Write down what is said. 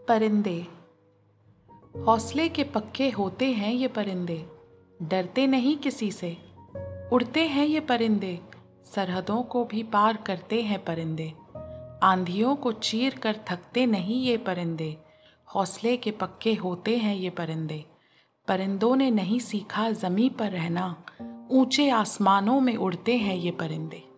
परिंदे। हौसले के पक्के होते हैं ये परिंदे, डरते नहीं किसी से। उड़ते हैं ये परिंदे, सरहदों को भी पार करते हैं परिंदे। आंधियों को चीर कर थकते नहीं ये परिंदे, हौसले के पक्के होते हैं ये परिंदे। परिंदों ने नहीं सीखा ज़मीं पर रहना, ऊंचे आसमानों में उड़ते हैं ये परिंदे।